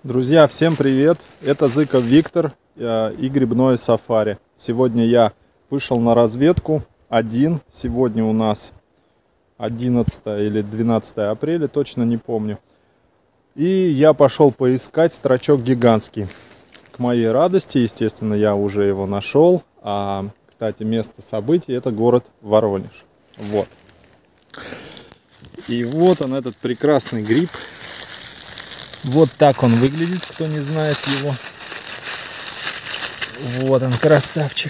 Друзья, всем привет! Это Зыков Виктор и грибное сафари. Сегодня я вышел на разведку один. Сегодня у нас 11 или 12 апреля, точно не помню. И я пошел поискать строчок гигантский. К моей радости, естественно, я уже его нашел. Кстати, место событий — это город Воронеж. Вот. И вот он, этот прекрасный гриб. Вот так он выглядит, кто не знает его. Вот он, красавчик.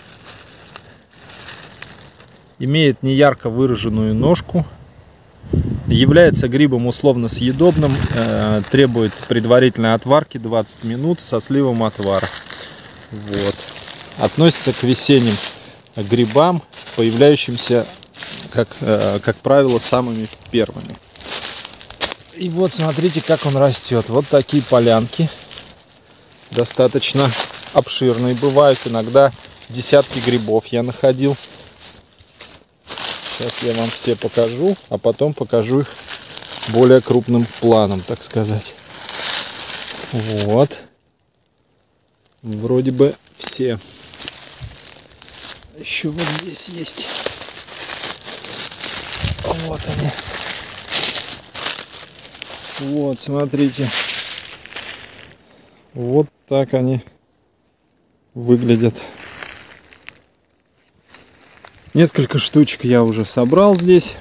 Имеет неярко выраженную ножку. Является грибом условно съедобным. Требует предварительной отварки 20 минут со сливом отвара. Вот. Относится к весенним грибам, появляющимся, как правило, самыми первыми. И вот смотрите, как он растет. Вот такие полянки. Достаточно обширные бывают. Иногда десятки грибов я находил. Сейчас я вам все покажу, а потом покажу их более крупным планом, так сказать. Вот. Вроде бы все. Еще вот здесь есть. Вот они. Вот, смотрите. Вот так они выглядят. Несколько штучек я уже собрал здесь.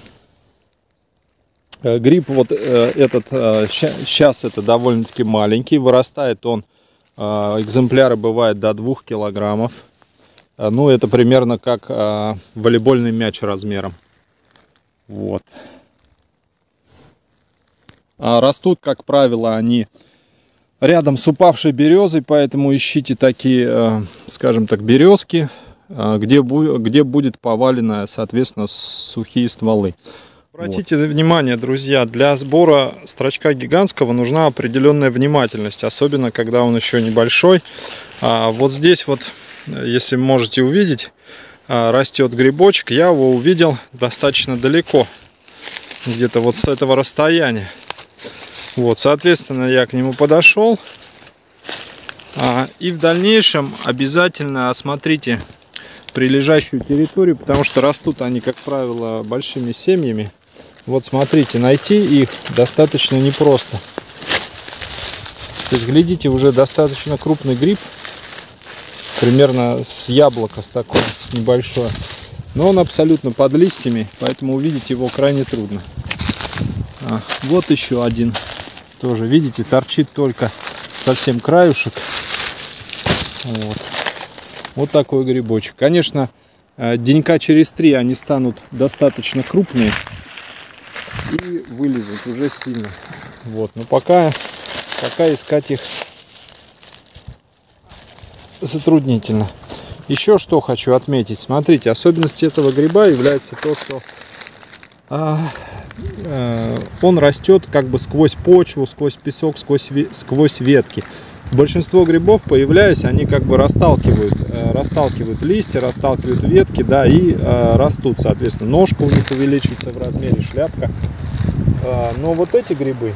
Гриб вот этот, сейчас это довольно-таки маленький. Вырастает он, экземпляры бывают до 2 килограммов. Ну, это примерно как волейбольный мяч размером. Вот. Растут, как правило, они рядом с упавшей березой, поэтому ищите такие, скажем так, березки, где будет повалено, соответственно, сухие стволы. Обратите внимание, друзья, для сбора строчка гигантского нужна определенная внимательность, особенно когда он еще небольшой. Вот здесь вот, если можете увидеть, растет грибочек. Я его увидел достаточно далеко, где-то вот с этого расстояния. Вот, соответственно, я к нему подошел. И в дальнейшем обязательно осмотрите прилежащую территорию, потому что растут они, как правило, большими семьями. Вот смотрите, найти их достаточно непросто. То есть, глядите, уже достаточно крупный гриб, примерно с яблоко, с такой, с небольшой. Но он абсолютно под листьями, поэтому увидеть его крайне трудно. Вот еще один. Тоже, видите, торчит только совсем краюшек. Вот такой грибочек. Конечно, денька через 3 они станут достаточно крупные и вылезут уже сильно. Вот, но пока искать их затруднительно. Еще что хочу отметить. Смотрите, особенностью этого гриба является то, что он растет как бы сквозь почву, сквозь песок, сквозь ветки. Большинство грибов, появляясь, они как бы расталкивают листья, расталкивают ветки, да, и растут, соответственно. Ножка у них увеличивается в размере, шляпка. Но вот эти грибы,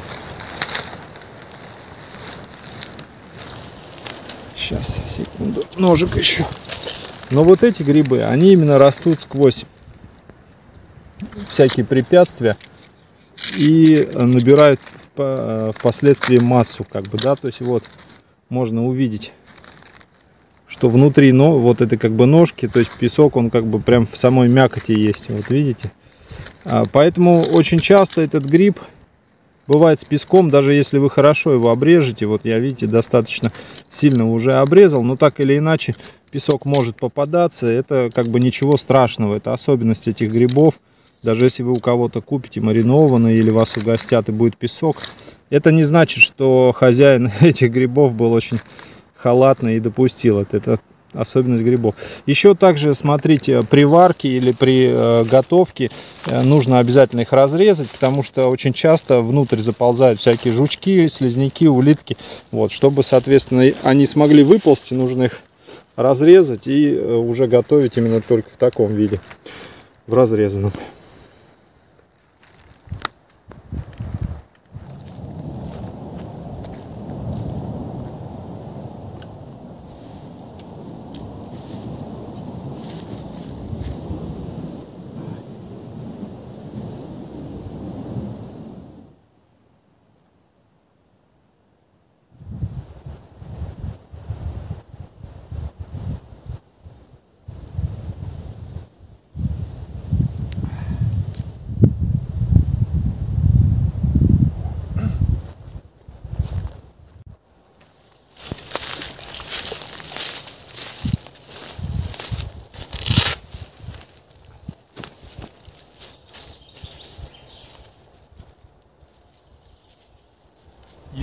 сейчас, секунду, ножик еще. Но вот эти грибы, они именно растут сквозь всякие препятствия и набирают впоследствии массу, как бы, да, то есть вот можно увидеть, что внутри, вот этой как бы ножки, то есть песок, он как бы прям в самой мякоти есть, вот видите. Поэтому очень часто этот гриб бывает с песком, даже если вы хорошо его обрежете. Вот я, видите, достаточно сильно уже обрезал, но так или иначе песок может попадаться, это как бы ничего страшного, это особенность этих грибов. Даже если вы у кого-то купите маринованный или вас угостят и будет песок, это не значит, что хозяин этих грибов был очень халатный и допустил это. Это особенность грибов. Еще также, смотрите, при варке или при готовке нужно обязательно их разрезать, потому что очень часто внутрь заползают всякие жучки, слизняки, улитки. Вот, чтобы, соответственно, они смогли выползти, нужно их разрезать и уже готовить именно только в таком виде, в разрезанном.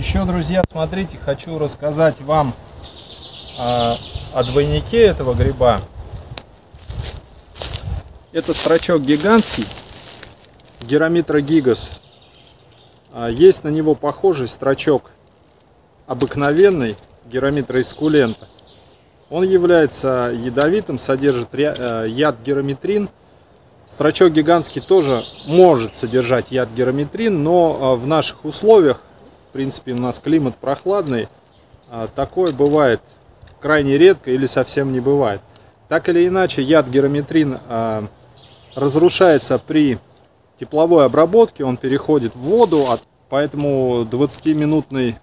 Еще, друзья, смотрите, хочу рассказать вам о двойнике этого гриба. Это строчок гигантский, Гераметра гигас. Есть на него похожий строчок обыкновенный, Гераметра эскулента. Он является ядовитым, содержит яд гераметрин. Строчок гигантский тоже может содержать яд гераметрин, но в наших условиях, в принципе, у нас климат прохладный, такое бывает крайне редко или совсем не бывает. Так или иначе, яд гераметрин разрушается при тепловой обработке, он переходит в воду, поэтому 20-минутный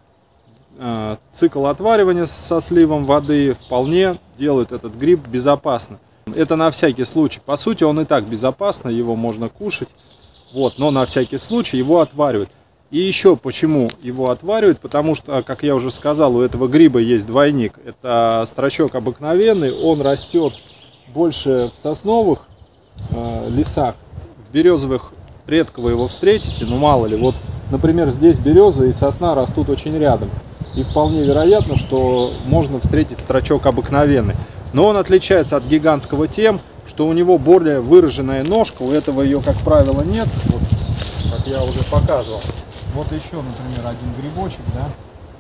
цикл отваривания со сливом воды вполне делает этот гриб безопасным. Это на всякий случай. По сути, он и так безопасно, его можно кушать, но на всякий случай его отваривают. И еще почему его отваривают, потому что, как я уже сказал, у этого гриба есть двойник. Это строчок обыкновенный, он растет больше в сосновых лесах, в березовых редко вы его встретите, но мало ли. Вот, например, здесь береза и сосна растут очень рядом, и вполне вероятно, что можно встретить строчок обыкновенный. Но он отличается от гигантского тем, что у него более выраженная ножка, у этого ее, как правило, нет, вот, как я уже показывал. Вот еще, например, один грибочек, да,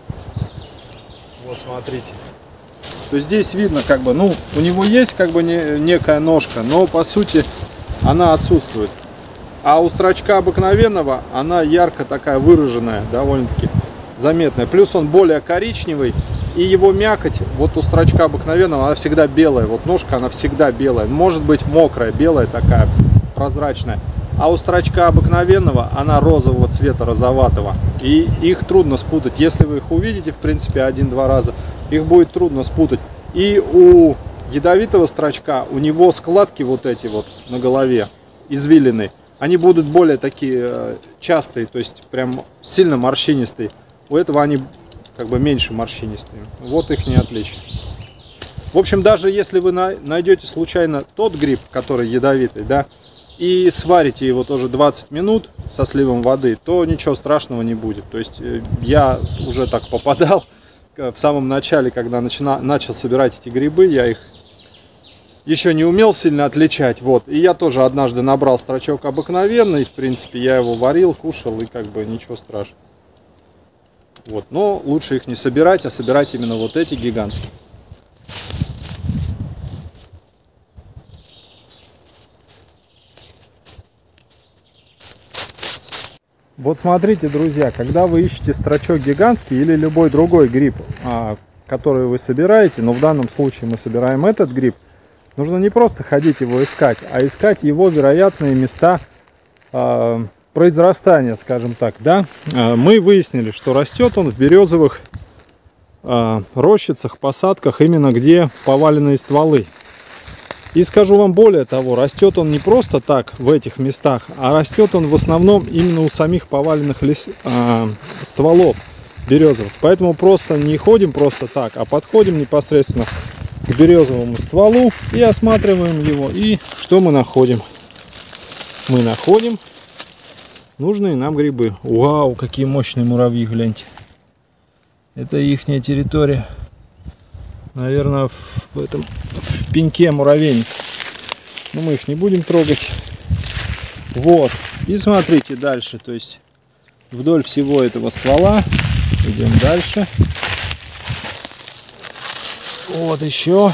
вот смотрите. То есть здесь видно, как бы, ну, у него есть как бы некая ножка, но по сути она отсутствует. А у строчка обыкновенного она ярко такая выраженная, довольно-таки заметная. Плюс он более коричневый, и его мякоть, вот у строчка обыкновенного, она всегда белая. Вот ножка, она всегда белая. Может быть мокрая, белая такая, прозрачная. А у строчка обыкновенного она розового цвета, розоватого. И их трудно спутать. Если вы их увидите, в принципе, один-два раза, их будет трудно спутать. И у ядовитого строчка, у него складки вот эти вот на голове, извилины, они будут более такие частые, то есть прям сильно морщинистые. У этого они как бы меньше морщинистые. Вот их не отличие. В общем, даже если вы найдете случайно тот гриб, который ядовитый, да, и сварите его тоже 20 минут со сливом воды, то ничего страшного не будет. То есть я уже так попадал в самом начале, когда начал собирать эти грибы, я их еще не умел сильно отличать. Вот. И я тоже однажды набрал строчок обыкновенный, в принципе, я его варил, кушал, и как бы ничего страшного. Вот. Но лучше их не собирать, а собирать именно вот эти гигантские. Вот смотрите, друзья, когда вы ищете строчок гигантский или любой другой гриб, который вы собираете, но в данном случае мы собираем этот гриб, нужно не просто ходить его искать, а искать его вероятные места произрастания, скажем так, да. Мы выяснили, что растет он в березовых рощицах, посадках, именно где поваленные стволы. И скажу вам более того, растет он не просто так в этих местах, а растет он в основном именно у самих поваленных стволов березовых. Поэтому просто не ходим просто так, а подходим непосредственно к березовому стволу и осматриваем его. И что мы находим? Мы находим нужные нам грибы. Вау, какие мощные муравьи, гляньте. Это ихняя территория. Наверное, в этом пеньке муравейник. Но мы их не будем трогать. Вот. И смотрите дальше. То есть вдоль всего этого ствола идем дальше. Вот еще.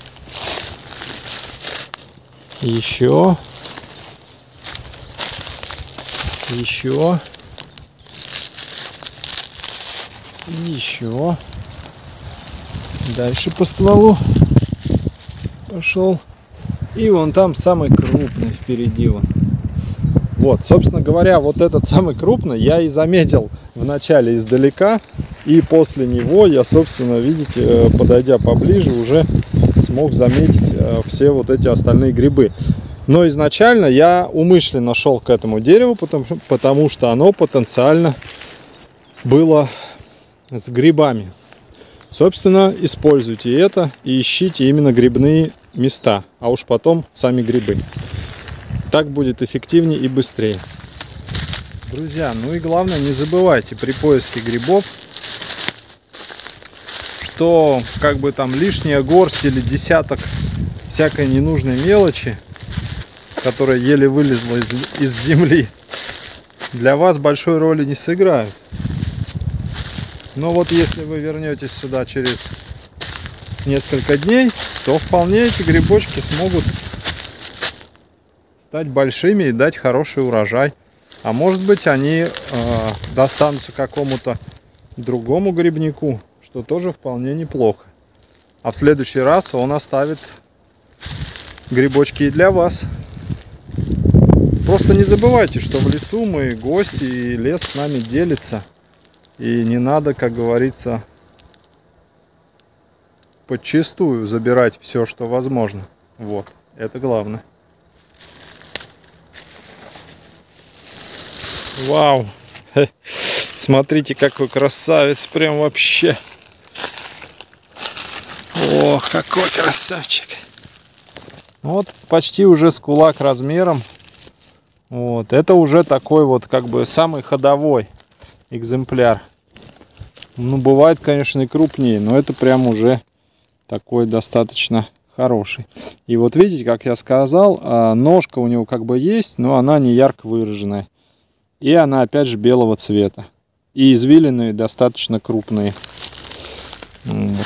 Еще. Еще. Еще. Дальше по стволу пошел. И вон там самый крупный впереди вон. Вот, собственно говоря, вот этот самый крупный я и заметил вначале издалека. И после него я, собственно, видите, подойдя поближе, уже смог заметить все вот эти остальные грибы. Но изначально я умышленно шел к этому дереву, потому что оно потенциально было с грибами. Собственно, используйте это и ищите именно грибные места, а уж потом сами грибы. Так будет эффективнее и быстрее. Друзья, ну и главное, не забывайте при поиске грибов то как бы там лишняя горсть или десяток всякой ненужной мелочи, которая еле вылезла из земли, для вас большой роли не сыграют. Но вот если вы вернетесь сюда через несколько дней, то вполне эти грибочки смогут стать большими и дать хороший урожай. А может быть, они достанутся какому-то другому грибнику, что тоже вполне неплохо. А в следующий раз он оставит грибочки и для вас. Просто не забывайте, что в лесу мы гости, и лес с нами делится. И не надо, как говорится, подчистую забирать все, что возможно. Вот, это главное. Вау! Смотрите, какой красавец, прям вообще. О, какой красавчик. Вот почти уже с кулак размером. Вот, это уже такой вот как бы самый ходовой экземпляр. Ну, бывает, конечно, и крупнее, но это прям уже такой достаточно хороший. И вот видите, как я сказал, ножка у него как бы есть, но она не ярко выраженная. И она опять же белого цвета. И извилины достаточно крупные. Вот.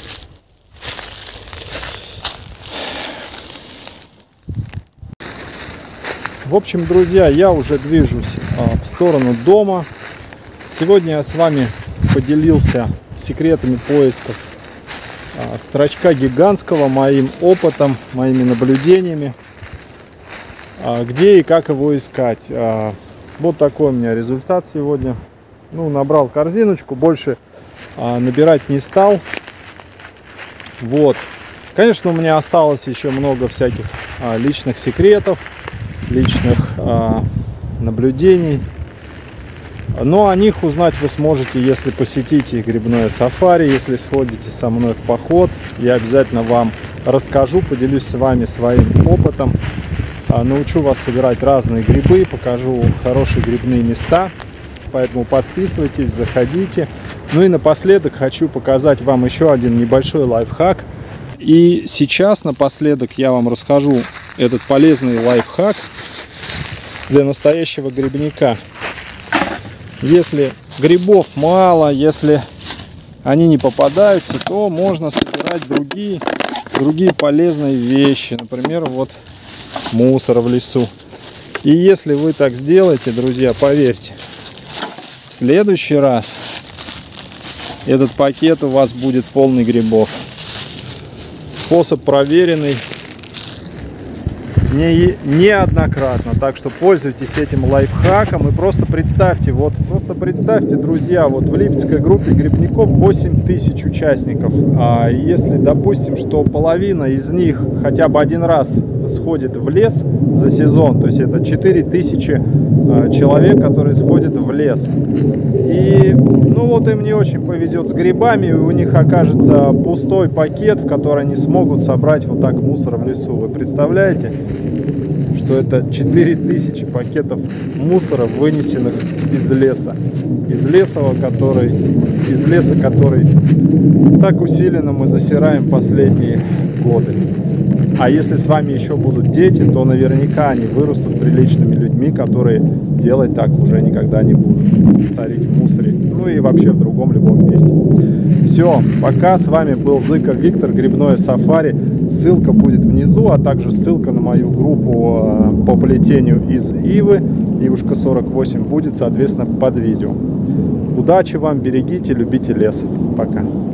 В общем, друзья, я уже движусь в сторону дома. Сегодня я с вами поделился секретами поисков строчка гигантского, моим опытом, моими наблюдениями, где и как его искать. Вот такой у меня результат сегодня. Ну, набрал корзиночку, больше набирать не стал. Вот. Конечно, у меня осталось еще много всяких личных секретов, личных наблюдений. Но о них узнать вы сможете, если посетите грибное сафари, если сходите со мной в поход. Я обязательно вам расскажу, поделюсь с вами своим опытом. Научу вас собирать разные грибы, покажу хорошие грибные места. Поэтому подписывайтесь, заходите. Ну и напоследок хочу показать вам еще один небольшой лайфхак. И сейчас напоследок я вам расскажу этот полезный лайфхак для настоящего грибника. Если грибов мало, если они не попадаются, то можно собирать другие полезные вещи. Например, вот мусор в лесу. И если вы так сделаете, друзья, поверьте, в следующий раз этот пакет у вас будет полный грибов. Способ проверенный неоднократно. Так что пользуйтесь этим лайфхаком и просто представьте, друзья, вот в Липецкой группе грибников 8000 участников. А если, допустим, что половина из них хотя бы один раз сходит в лес за сезон, то есть это 4000 человек, которые сходят в лес. И ну вот им не очень повезет с грибами, и у них окажется пустой пакет, в который они смогут собрать вот так мусор в лесу. Вы представляете, что это 4000 пакетов мусора, вынесенных из леса. Из леса, который так усиленно мы засираем последние годы. А если с вами еще будут дети, то наверняка они вырастут приличными людьми, которые делать так уже никогда не будут. Сорить в мусоре, ну и вообще в другом любом месте. Все, пока. С вами был Зыков Виктор, грибное сафари. Ссылка будет внизу, а также ссылка на мою группу по плетению из ивы. Ивушка 48 будет, соответственно, под видео. Удачи вам, берегите, любите лес. Пока.